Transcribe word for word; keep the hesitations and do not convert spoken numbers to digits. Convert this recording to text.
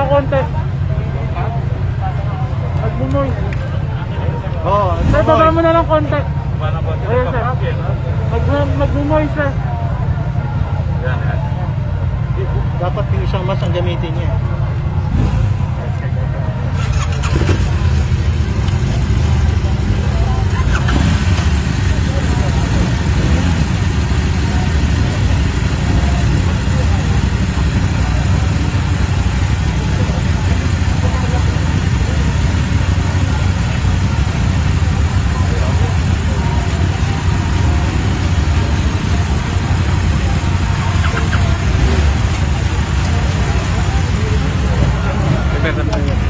konti. Nagmumoy. Oo, sir, baba mo na lang konti. Ayun, sir. Nagmumoy, sir. Dapat yung isang mas ang gamitin niya. Better.